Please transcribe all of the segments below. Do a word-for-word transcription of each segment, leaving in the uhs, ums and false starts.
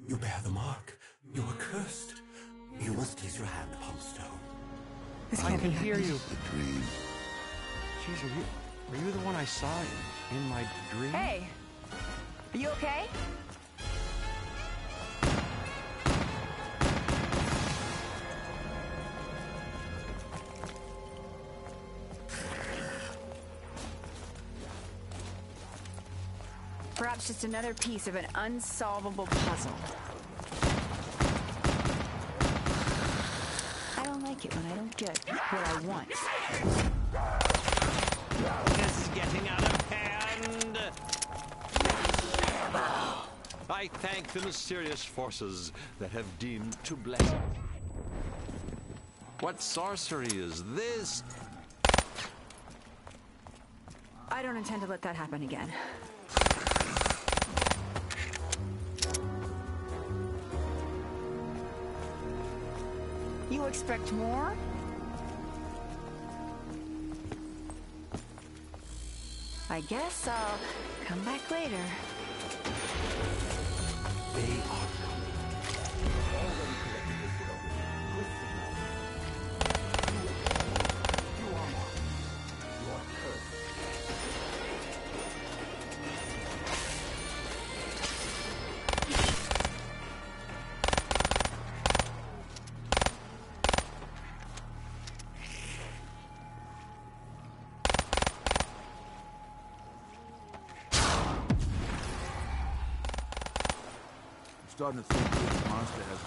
You bear the mark. You are cursed. You must place your hand upon the stone. This I can't can be hear happening. you. The dream. Jeez, are you, are you the one I saw in, in my dream? Hey, are you okay? Perhaps just another piece of an unsolvable puzzle. I don't like it when I don't get what I want. This is getting out of hand. I thank the mysterious forces that have deemed to bless it. What sorcery is this? I don't intend to let that happen again. You expect more? I guess I'll come back later. They are coming. Already collected this world with signal. You are marked. You are cursed. I'm starting to think this monster has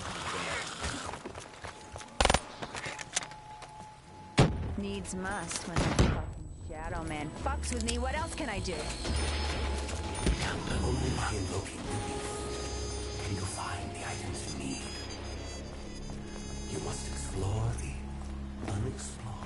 come back. Needs must when that fucking Shadow Man fucks with me. What else can I do? Only by invoking belief can you find the items you need. You must explore the unexplored.